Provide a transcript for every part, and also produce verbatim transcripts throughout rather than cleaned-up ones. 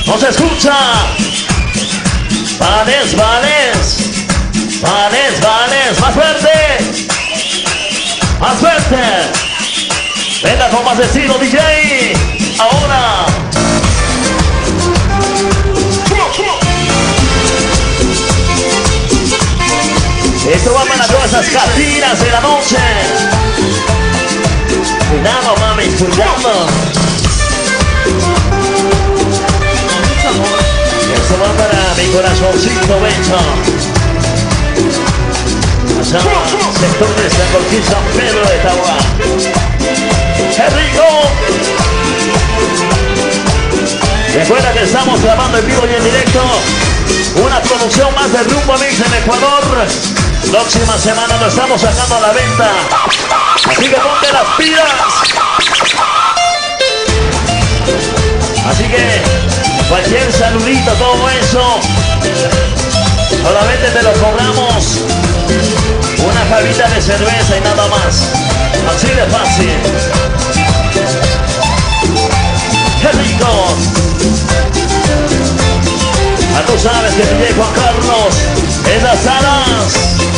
No se escucha. Vales, vales. Vales, vales. Más fuerte. Más fuerte. Venga con más estilo, D J. Ahora. Esto va para todas esas catinas de la noche. Cuidado, mami, cuidado. Esto va para mi corazoncito bello. Allá, sector de San Joaquín, San Pedro de Tahuá. ¡Qué rico! Recuerda que estamos grabando en vivo y en directo una producción más de Rumba Mix en Ecuador. Próxima semana lo estamos sacando a la venta. Así que ponte las pilas. Así que cualquier saludito, todo eso, solamente te lo cobramos una jabita de cerveza y nada más. Así de fácil. ¡Qué rico! Ya tú sabes que D J Juan Carlos en las salas.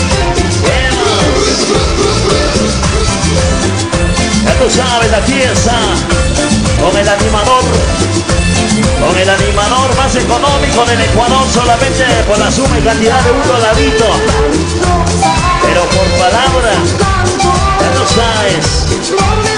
Ya tú sabes, aquí está con el animador, con el animador más económico del Ecuador, solamente por la suma y cantidad de un dolarito, pero por palabra, ya tú sabes.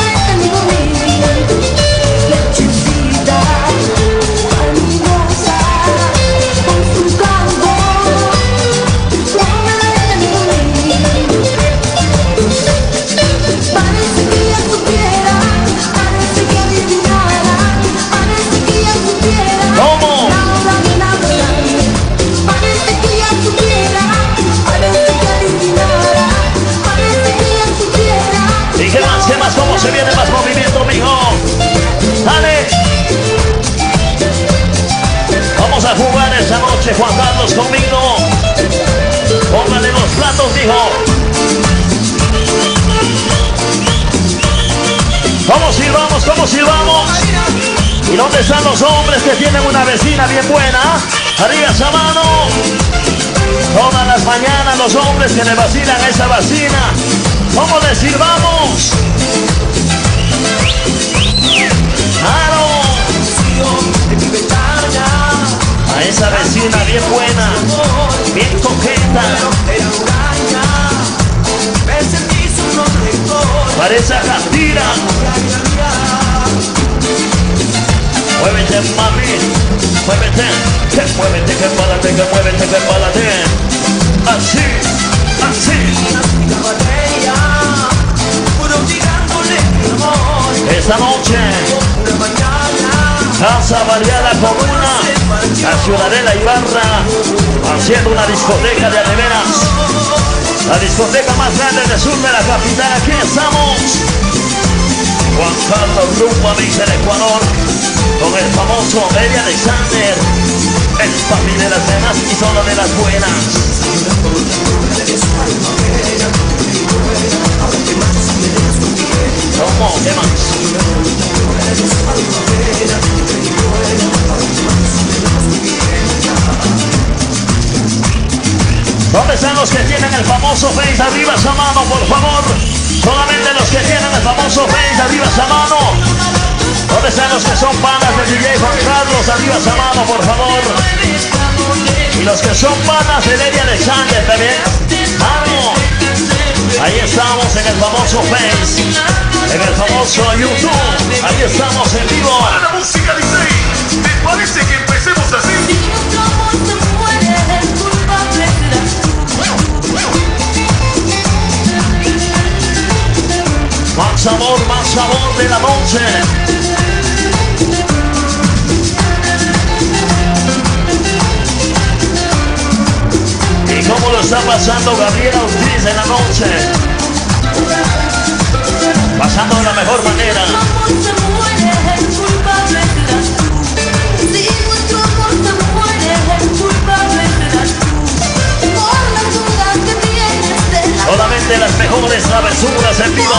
¿Cómo se viene más movimiento, mijo? ¡Dale! Vamos a jugar esta noche, Juan Carlos, conmigo. Póngale los platos, mijo. ¿Cómo silbamos? ¿Cómo silbamos? ¿Y dónde están los hombres que tienen una vecina bien buena? Arriba esa mano. Todas las mañanas los hombres que le vacilan a esa vecina. ¿Cómo le silbamos? ¡Claro! A esa vecina bien buena, bien coqueta. Para esa castira. Muévete, mami. Muévete. Que muévete, que pálate, que muévete, que pálate. Así, así. Esta noche, Casa Variada Comuna, la Ciudadela Ibarra, haciendo una discoteca de adeveras. La discoteca más grande del sur de la capital. Aquí estamos. Juan Carlos Rumba Mix en Ecuador, con el famoso Eddie Alexander, el papi de las demás y solo de las buenas. ¿Cómo? ¿Qué más? ¿Dónde están los que tienen el famoso Face? Arriba esa mano, por favor. Solamente los que tienen el famoso Face, arriba esa mano. ¿Dónde están los que son panas de D J Juan Carlos? Arriba esa mano, por favor. Y los que son panas de Eddie Alexander también. Mano. Ahí estamos en el famoso Face, en el famoso YouTube. Ahí estamos en vivo. Para la música, D J, ¿te parece que empecemos así? Más sabor, más sabor de la noche. ¿Y cómo lo está pasando Gabriela Ortiz en la noche? Pasando de la mejor manera. Solamente las mejores travesuras en vivo.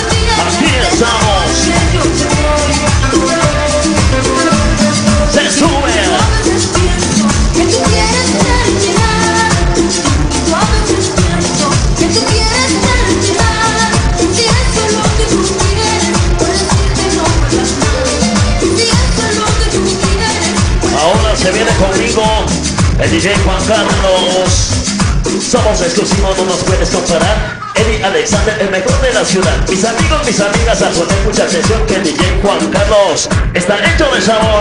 Aquí estamos. Se sube. conmigo, el D J Juan Carlos. Somos exclusivos, no nos puedes comparar. Eddie Alexander, el mejor de la ciudad. Mis amigos, mis amigas, a poner mucha atención que el D J Juan Carlos está hecho de sabor.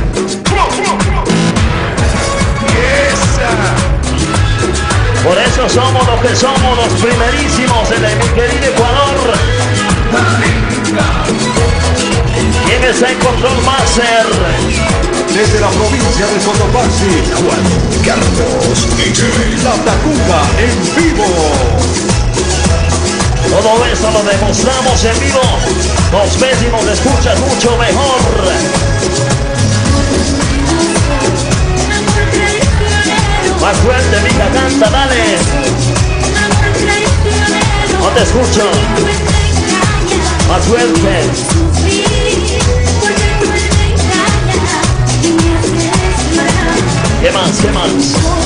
Por eso somos lo que somos, los primerísimos en el mi querido Ecuador. ¿Quién está en Control Master? Desde la provincia de Cotopaxi, Juan Carlos La Tacuba en vivo. Todo esto lo demostramos en vivo. Nos ves y nos escuchas mucho mejor. Más fuerte, mija, canta, dale. No te escucho. Más fuerte. ¿Qué más? ¿Qué más?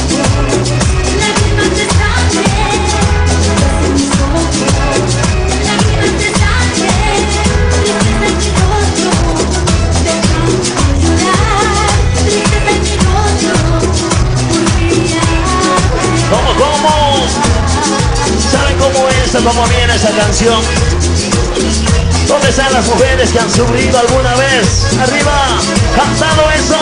¿Cómo, cómo? ¿Saben cómo es, cómo viene esa canción? ¿Dónde están las mujeres que han sufrido alguna vez? ¡Arriba! ¡Cantando eso!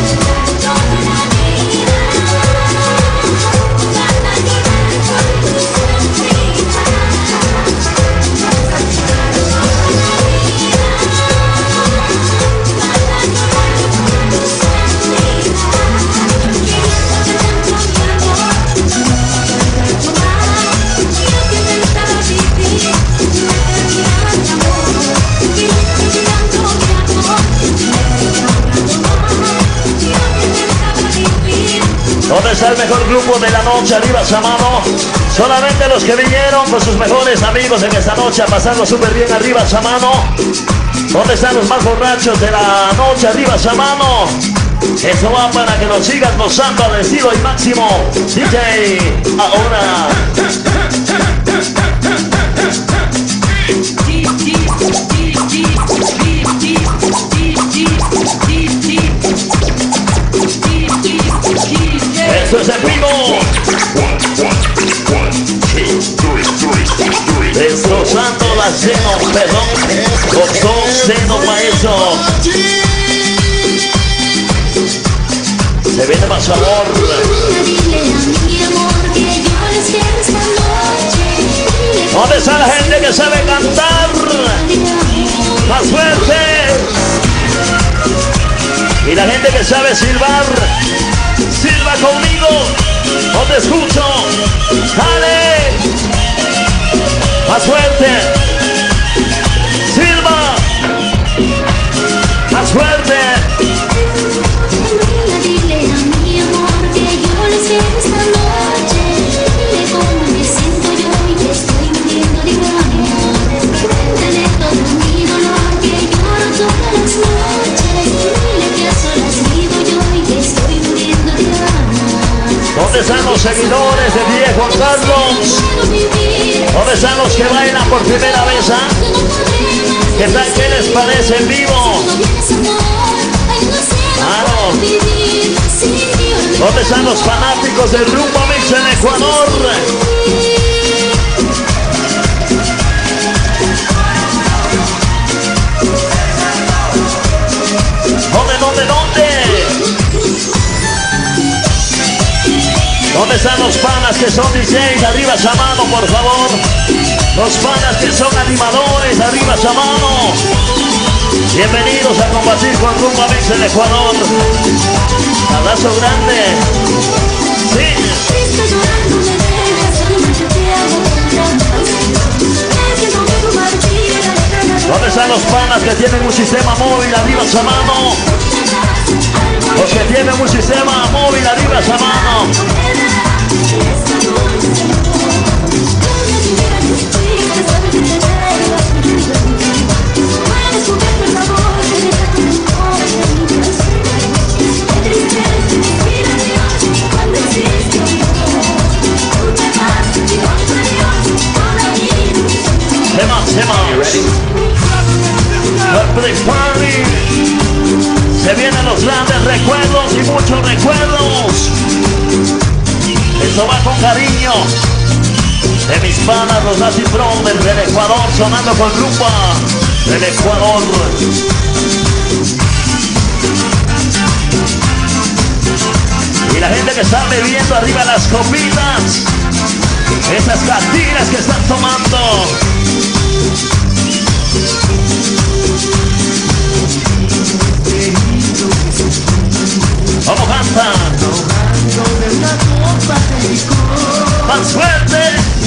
¿Dónde está el mejor grupo de la noche? Arriba esa mano. Solamente los que vinieron con sus mejores amigos en esta noche a pasarlo súper bien. Arriba esa mano. ¿Dónde están los más borrachos de la noche? Arriba esa mano. Eso va para que nos sigan gozando al estilo y máximo. D J, ahora. Esto es en vivo. Destrozando la seno, perdón. Doctor Seno Maestro. Se viene más amor. ¿Dónde está la gente que sabe cantar? Más fuerte. Y la gente que sabe silbar. Silba conmigo, no te escucho. Dale, más fuerte. Silba, más fuerte. Dile a mi amor que yo le siento esta noche. Dile cómo me siento yo y que estoy muriendo de amor. Cuéntale todo mi dolor que lloro todas las noches. Dile que a solas vivo yo y que estoy muriendo de amor. ¿Dónde están los seguidores de D J Juan Carlos? ¿Dónde están los que bailan por primera vez? ¿Ah? ¿Qué tal? ¿Qué les parece en vivo? Claro. ¿Dónde están los fanáticos del Rumba Mix en Ecuador? ¿Dónde, dónde, dónde? ¿Dónde están los panas que son D Js? Arriba esa mano, por favor. Los panas que son animadores, arriba esa mano. Bienvenidos a combatir con Rumba Mix en Ecuador. Abrazo grande. Sí. ¿Dónde están los panas que tienen un sistema móvil? Arriba esa mano. Los que tienen un sistema móvil, arriba esa mano. Se Se vienen los grandes recuerdos y muchos recuerdos. Esto va con cariño de mis panas, los Latin Brothers del Ecuador, sonando con rumba del Ecuador. Y la gente que está bebiendo arriba las copitas, esas cantinas que están tomando. ¿Cómo canta? Más fuerte.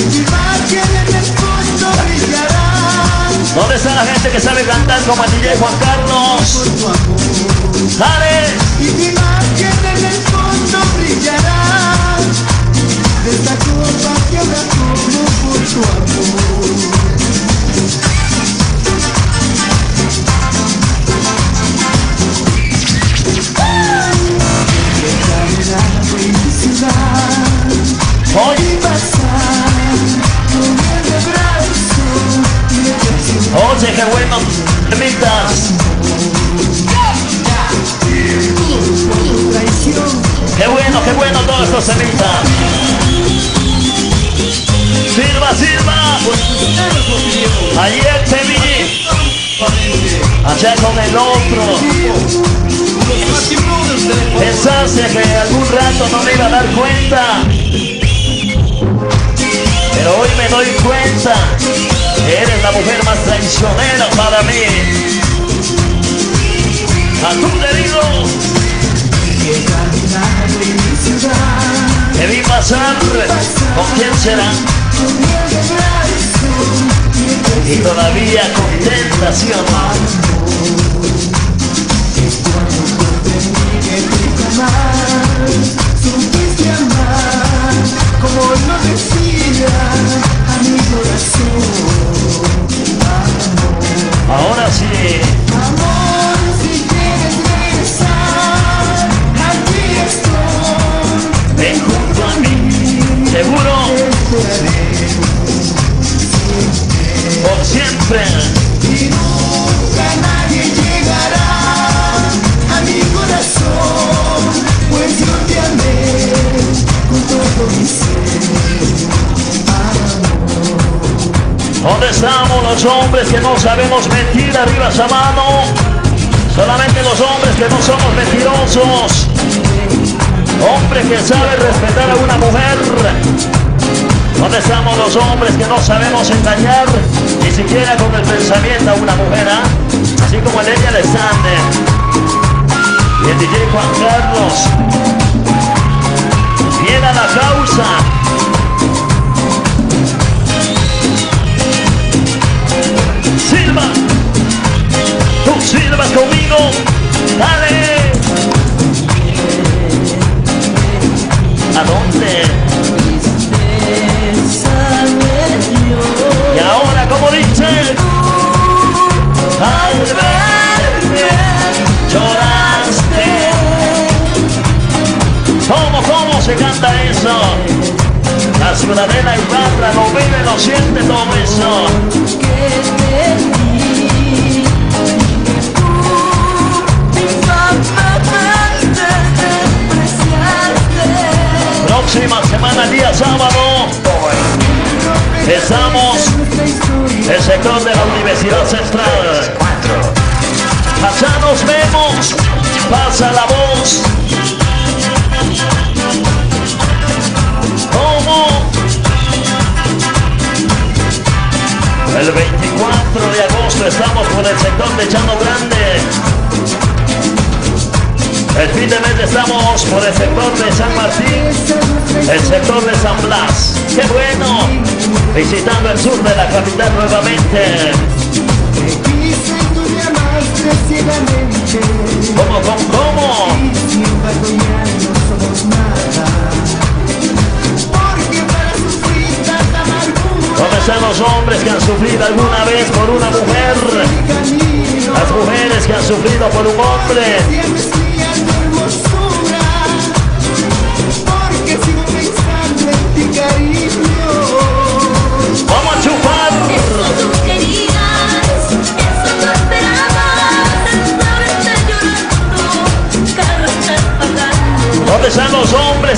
¿Dónde está la gente que sabe cantar como el D J Juan Carlos? ¡Dale! Y mi imagen en el fondo brillará de esta copa que ahora tomo por tu amor. Oye, oye, qué bueno, temitas. Qué bueno, qué bueno todos estos temitas. Silva, Silva. Ayer te vi allá con el otro. Pensaste que algún rato no me iba a dar cuenta, pero hoy me doy cuenta que eres la mujer más traicionera para mí. A tu te digo, te vi pasar, ¿con quién será? Y todavía con tentación. Supiste amar como lo decía a mi corazón. Ahora sí. Amor, si quieres regresar, aquí estoy. Ven junto a mí, seguro. Por siempre. Y nunca nadie llegará a mi corazón, pues yo te amé con todo mi ser. ¿Dónde estamos los hombres que no sabemos mentir? Arriba esa mano. Solamente los hombres que no somos mentirosos. Hombre que sabe respetar a una mujer. ¿Dónde estamos los hombres que no sabemos engañar ni siquiera con el pensamiento a una mujer? ¿eh? Así como el Eddie Alexander y el D J Juan Carlos. Viene a la causa. Silva, tú silbas conmigo, dale. ¿A dónde? Y ahora, como dice, al verme lloraste. ¿Cómo, cómo se canta eso? La ciudadela y barra lo vive, lo siente todo eso. Próxima semana, día sábado, estamos en el sector de la Universidad Central. Allá nos vemos, pasa la voz. ¿Cómo? El veinticuatro de agosto estamos por el sector de Llano Grande. El fin de mes estamos por el sector de San Martín, el sector de San Blas. ¡Qué bueno! Visitando el sur de la capital nuevamente. ¿Cómo, cómo, cómo? ¿Dónde están los hombres que han sufrido alguna vez por una mujer? Las mujeres que han sufrido por un hombre. Vamos a chupar. Eso tú querías, eso tú esperabas, esta vez te llorando.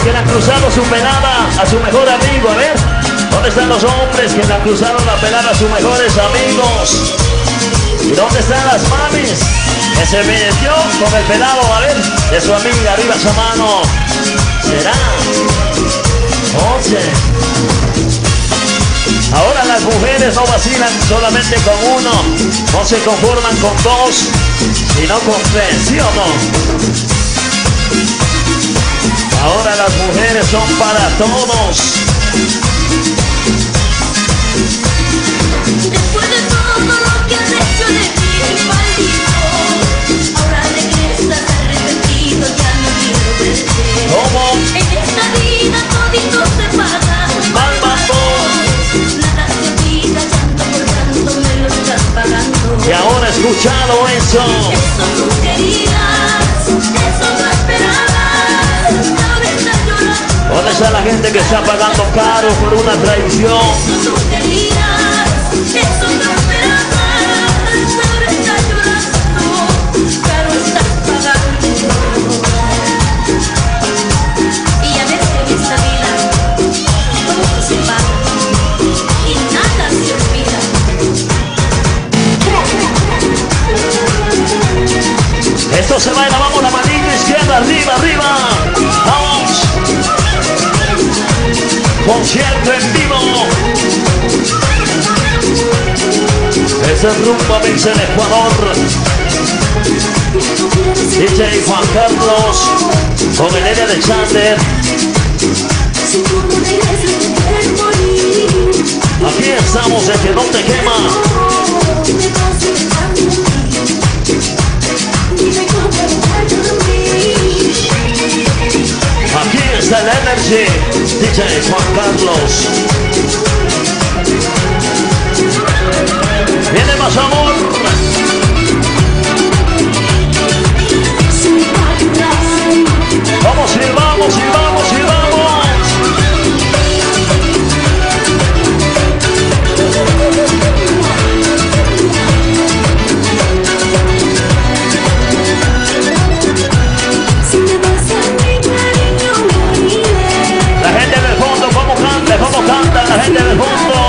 que le han cruzado su pelada a su mejor amigo? A ver, ¿dónde están los hombres que le han cruzado la pelada a sus mejores amigos? ¿Y dónde están las mamis que se metió con el pelado, a ver, de su amiga? Arriba esa mano. ¿Será? Oye, ahora las mujeres no vacilan solamente con uno, no se conforman con dos, sino con tres, ¿sí o no? Ahora las mujeres son para todos. Después de todo lo que has hecho de mí, maldito, ahora regresas arrepentido, ya no quiero verte. ¿Cómo? En esta vida todito se pasa Mal vapor. nada se olvida, llanto por llanto me lo estás pagando. Y ahora he escuchado eso. Eso tú querías, eso tú esperabas, ahora estás llorando. ¿Dónde está la gente que está pagando caro por una traición? Eso tú querías, eso tú esperabas, ahora estás llorando, caro estás pagando. Y ya ves que en esta vida todo se paga y nada se olvida. Esto se baila, vamos, la manita izquierda, arriba, arriba. Vamos. Concierto en vivo. Es el rumbo Mix en Ecuador. D J Juan Carlos con el Elia Alexander. Si tú no regresas me quiero morir. Aquí estamos, el que no te quema. Dime cómo se me cambia a ti. Dime cómo puedo darte de mí. Aquí está el Energy, D J Juan Carlos. Viene más amor. Vamos y vamos y vamos y vamos. La gente del fondo, ¿cómo canta? ¿Cómo canta la gente del fondo?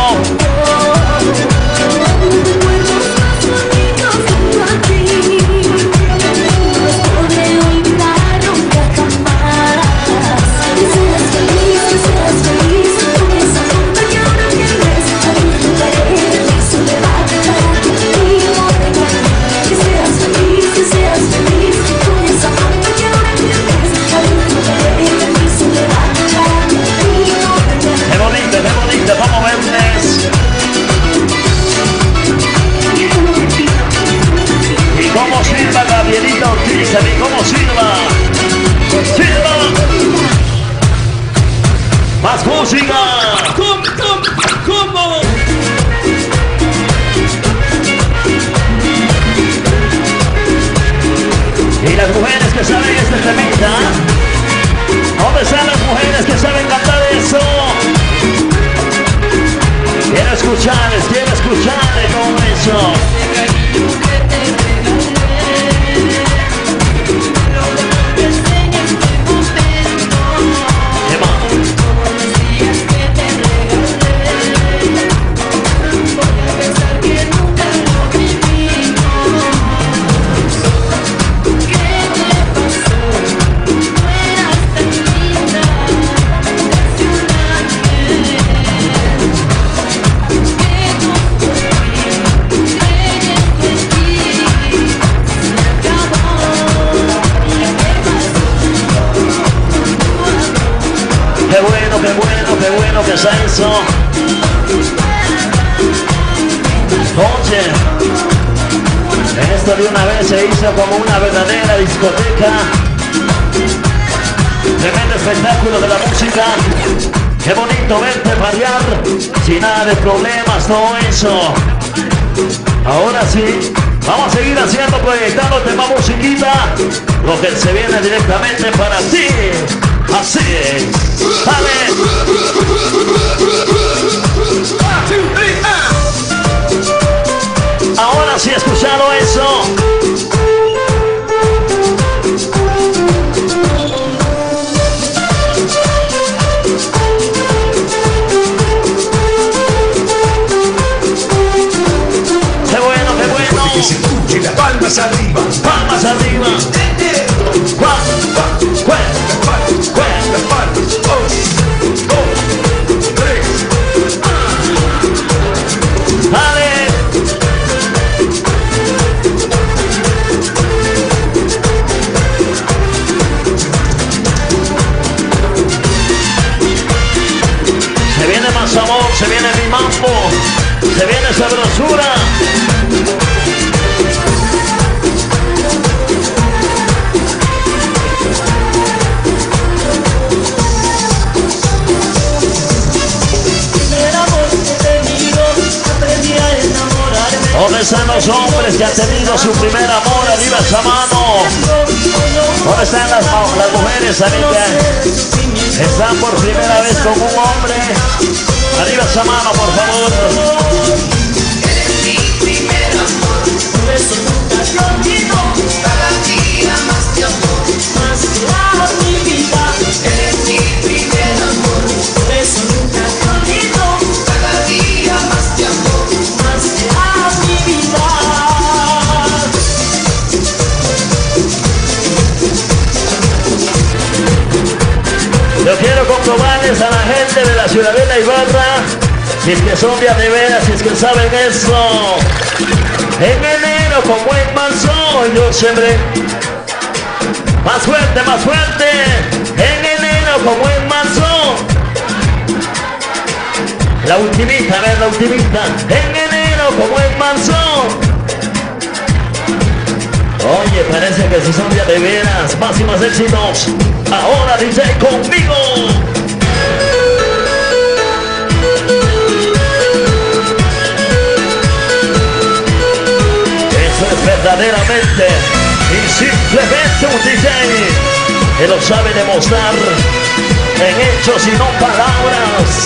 Vamos a verles. Y cómo sirva Gabrielita Ortiz, y cómo sirva. Sirva. Más música. ¿Cómo? ¿Cómo? Y las mujeres que saben este temita. ¿Dónde están las mujeres que saben cantar eso? Quiero escucharles, quiero escucharles con eso. ¿Qué más? Qué bueno, qué bueno, qué bueno que sea eso. Oye, esto de una vez se hizo como una verdadera discoteca. Tremendo espectáculo de la música. Qué bonito verte variar sin nada de problemas, todo eso. Ahora sí, vamos a seguir haciendo, proyectándote más musiquita. Lo que se viene directamente para ti. Así es. Dale. Ahora sí he escuchado eso. hombres que han tenido su primer amor, arriba esa mano. ¿Dónde están las, las mujeres también que están por primera vez con un hombre? Arriba esa mano, por favor. Eres mi primer amor, por eso nunca te olvido. Cada día más te amo, más claro mi vida. Eres mi primer amor, por eso nunca te olvido. Cada día más te amo, más claro mi vida. Yo quiero comprobarles a la gente de la Ciudadela Ibarra si es que son de veras, si es que saben eso. En enero con buen manso yo sembré. Más fuerte, más fuerte. En enero con buen manso. La ultimita, a ver, la ultimita. En enero con buen manso. Oye, parece que si son de veras, más y más éxitos. Ahora D J conmigo. Eso es verdaderamente y simplemente un D J que lo sabe demostrar en hechos y no palabras.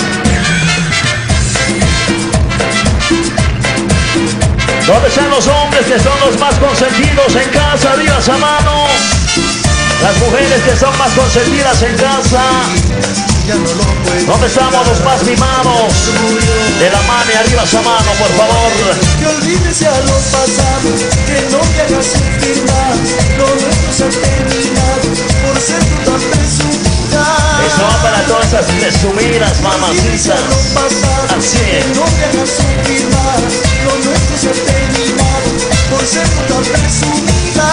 ¿Dónde están los hombres que son los más consentidos en casa? Arriba esa mano. Las mujeres que son más consentidas en casa. ¿Dónde estamos los más mimados? De la mano y arriba esa mano, por favor. Que olvides ya lo pasado, que no me hagas sufrir más. Lo nuestro se ha terminado por ser tú tan presumida. Esto va para todas esas presumidas mamacitas. Así es. Que no me hagas sufrir más. Lo nuestro se ha terminado por ser tú tan presumida.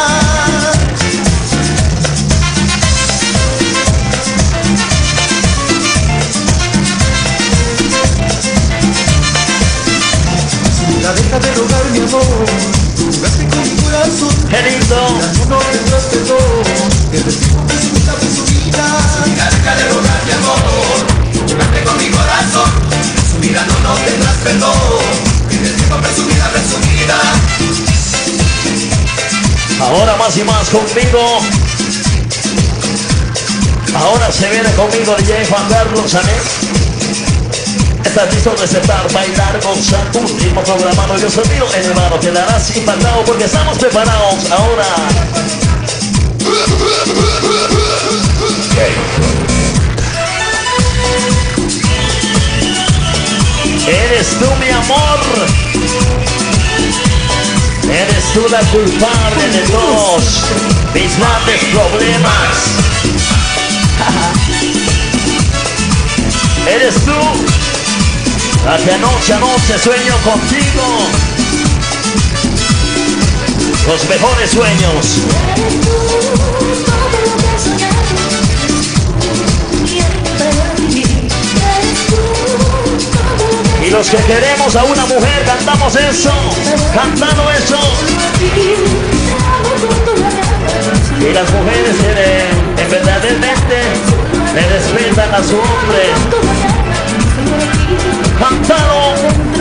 Deja de rogar mi amor, jugaste con mi corazón. Qué lindo. Ya no tendrás perdón, que de ti presumida, presumida. Mira, deja de rogar mi amor, jugaste con mi corazón. Presumida, no, no tendrás perdón, que de ti presumida, presumida. Ahora más y más conmigo. Ahora se viene conmigo D J Juan Carlos Anet. ¿Estás listo de aceptar, bailar, gozar un ritmo programado? Yo sonido elevado, quedarás impactado porque estamos preparados ahora. Eres tú mi amor. Eres tú la culpable de todos mis grandes problemas. Eres tú la que noche a noche sueño contigo. Los mejores sueños. Y los que queremos a una mujer cantamos eso. Cantando eso. Y las mujeres que en verdaderamente le respetan a su hombre. Cantado.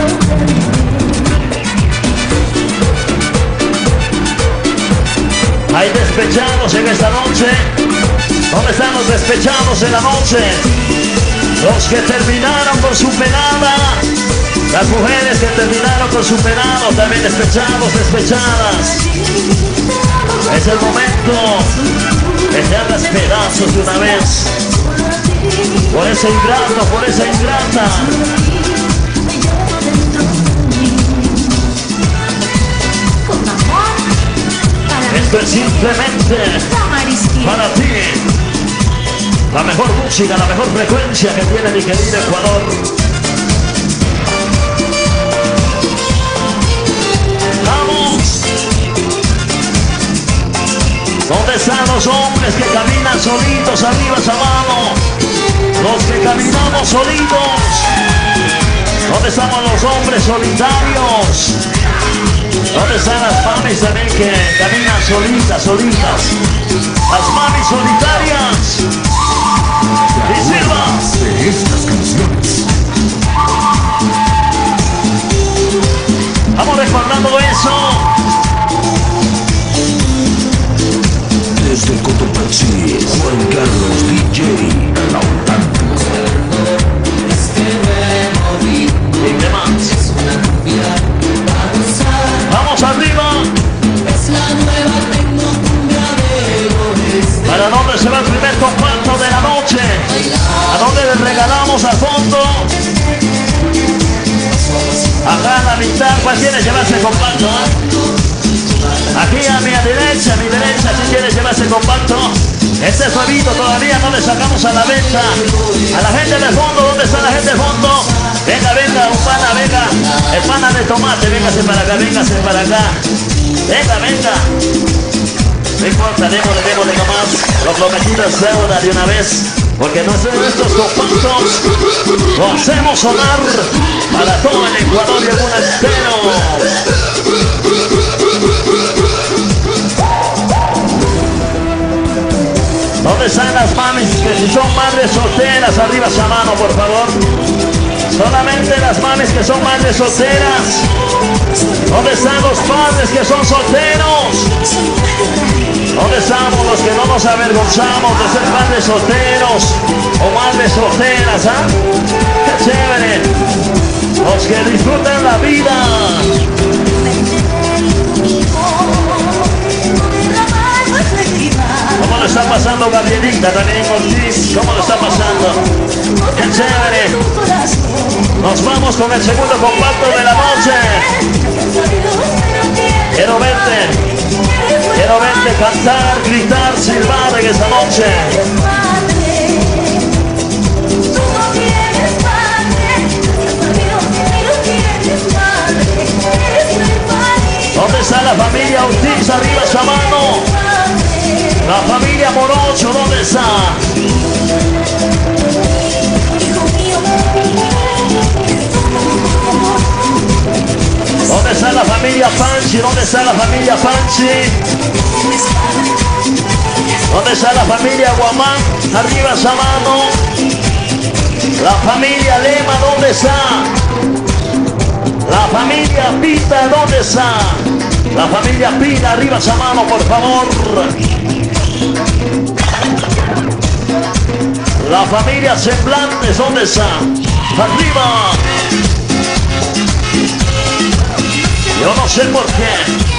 Hay despechados en esta noche. ¿Dónde están los despechados en la noche? Los que terminaron con su penada. Las mujeres que terminaron con su penado. También despechados, despechadas. Es el momento de echarlas pedazos de una vez. Por ese ingrato, por esa ingrata. Esto es simplemente para ti. La mejor música, la mejor frecuencia que tiene mi querido Ecuador. ¡Vamos! ¿Dónde están los hombres que caminan solitos arriba esa mano? Los que caminamos solitos. ¿Dónde estamos los hombres solitarios? ¿Dónde están las mamis también que caminan solitas, solitas? Las mamis solitarias. Y sirva de estas canciones. Vamos recordando eso. ¿Para dónde se va el primer compacto de la noche? ¿A dónde le regalamos al fondo? Acá a la mitad, ¿cuál quiere llevarse el compacto? Aquí a mi derecha, a mi derecha, si quiere llevarse el compacto. Este es nuevito, todavía no le sacamos a la venta. A la gente del fondo, ¿dónde está la gente del fondo? Venga, venga, un pana, venga. El pana de tomate, véngase para acá, véngase para acá. Venga, venga. No importa, démosle, démosle nomás. Lo prometido es deuda de una vez. Porque no sé, estos compactos lo hacemos sonar para todo el Ecuador y el mundo entero. ¿Dónde están las mamis que si son madres solteras? Arriba esa mano, por favor. Solamente las mamis que son madres solteras. ¿Dónde están los padres que son solteros? ¿Dónde estamos los que no nos avergonzamos de ser padres solteros o madres solteras? ¿Ah? ¡Qué chévere! Los que disfrutan la vida. ¿Cómo lo está pasando Gabrielita también Ortiz? ¿Cómo lo está pasando? ¡Qué chévere! Nos vamos con el segundo compacto de la noche. Quiero verte. Quiero verte cantar, gritar, silbar en esta noche. ¿Dónde está la familia Ortiz? Arriba esa mano. La familia Morocho, ¿dónde está? ¿Dónde está la familia Panchi? ¿Dónde está la familia Panchi? ¿Dónde está la familia Guamán? Arriba esa mano. La familia Lema, ¿dónde está? La familia Pita, ¿dónde está? La familia Pina, arriba esa mano, por favor. La familia Semblantes, ¿dónde está? Arriba. Yo no sé por qué.